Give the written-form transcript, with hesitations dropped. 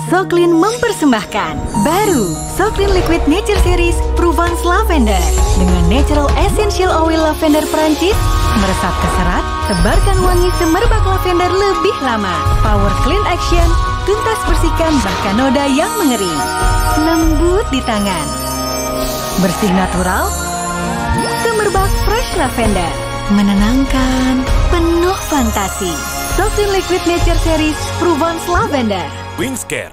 Soclean mempersembahkan baru Soclean Liquid Nature Series Provence Lavender dengan natural essential oil lavender Perancis, meresap ke serat, tebarkan wangi semerbak lavender lebih lama. Power clean action, tuntas bersihkan bahkan noda yang mengering. Lembut di tangan, bersih natural, semerbak fresh lavender, menenangkan, penuh fantasi. Soclean Liquid Nature Series Provence Lavender. Wingscare,